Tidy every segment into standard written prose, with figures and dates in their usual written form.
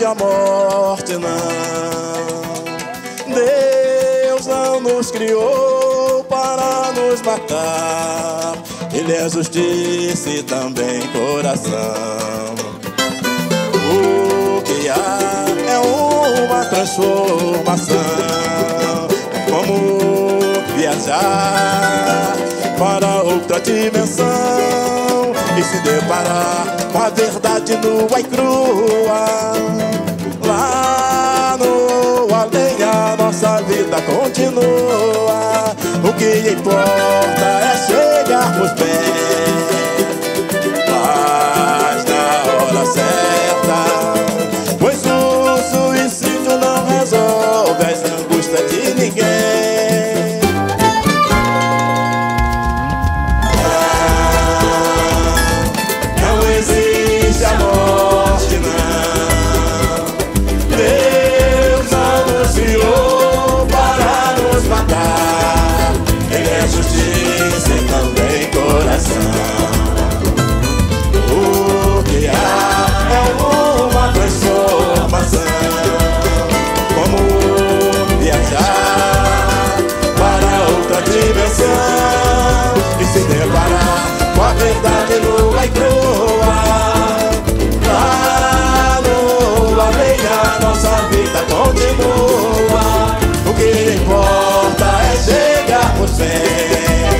a morte, não. Deus não nos criou para nos matar. Ele é justiça e também coração. O que há é uma transformação. É como viajar para outra dimensão e se deparar com a verdade nua e crua. Lá no além a nossa vida continua. O que importa é chegarmos bem, mas na hora certa, pois o suicídio não resolve as angústias de ninguém. Não existe a morte, não. Deus anunciou para nos matar. Ele é justiça e também coração. O que há é uma transformação. Como viajar para outra dimensão e se deparar com a verdade nua e crua. Lá no além a nossa vida continua. O que importa é chegarmos bem,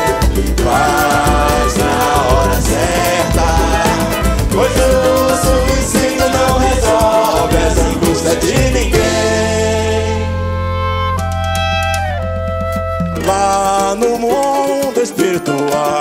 mas na hora certa, pois o suicídio não resolve as angústias de ninguém. Lá no mundo espiritual,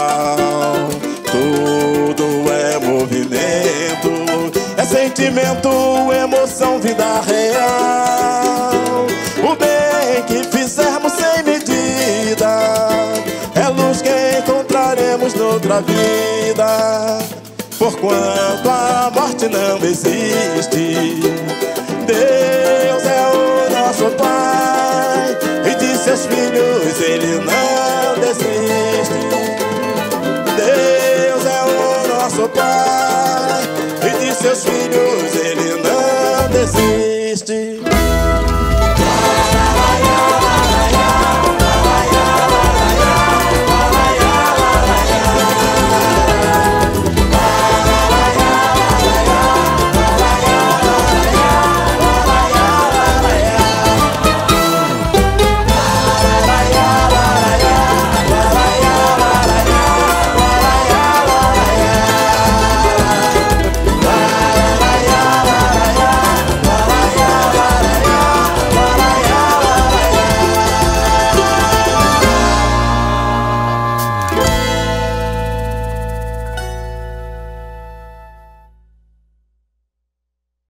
tudo é movimento, é sentimento, emoção, vida real. O bem que fizermos sem medida é luz que encontraremos noutra vida. Porquanto a morte não existe, Deus é o nosso Pai, e de seus filhos Ele não desiste. Deus é o nosso Pai, e de seus filhos